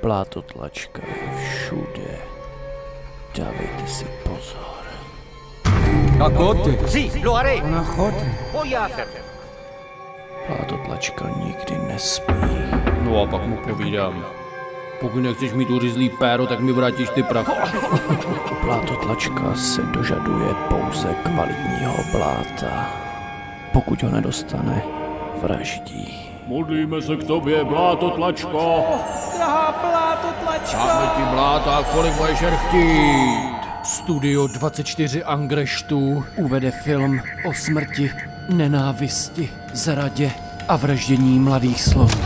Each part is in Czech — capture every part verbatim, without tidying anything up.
Plátotlačka je všude. Dávejte si pozor. Akote. Sì, lo haré. Una jote. Voy a hacerlo. Plátotlačka nikdy nespí. No a pak mu povídám. Pokud nechceš mít uřízlý péro, tak mi vrátíš ty prachy. Plátotlačka se dožaduje pouze kvalitního bláta. Pokud ho nedostane, vraždí. Modlíme se k tobě, Plátotlačko. Drahá Plátotlačka. Dáme ti bláta, kolik budeš chtít. Studio dvacet čtyři Angreštů uvede film o smrti, nenávisti, zradě a vraždění mladých slonů.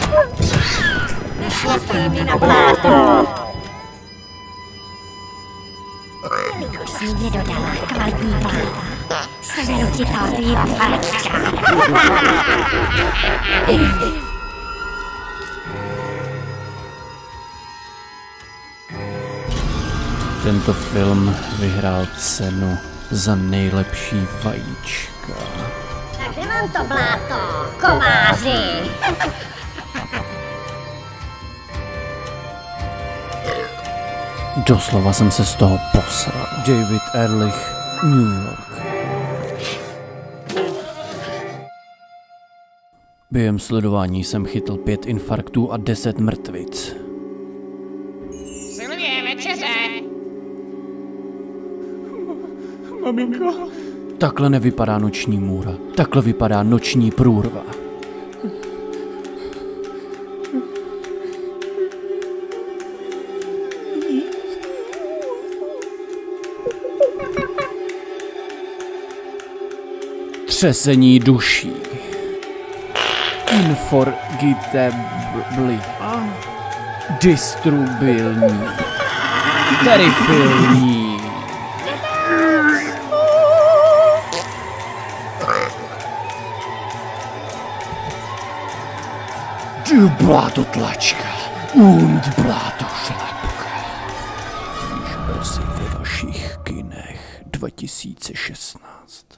Nešlapej mi na bláto! Jelikož jsi mi nedodala kvalitní bláta, seberu ti to tvý facka. Tento film vyhrál cenu za nejlepší vajíčka. Tak kde mám to bláto, kováři? Doslova jsem se z toho posral. David Ehrlich, New York. Během sledování jsem chytl pět infarktů a deset mrtvic. Silvie, večeře! Maminko. Takhle nevypadá noční můra. Takhle vypadá noční průrva. Třesení duší. Inforgitable. Distrubilní. Terifilní. Du Plátotlačka und Plátošlapka. Již brzy ve vašich kinech dva tisíce šestnáct.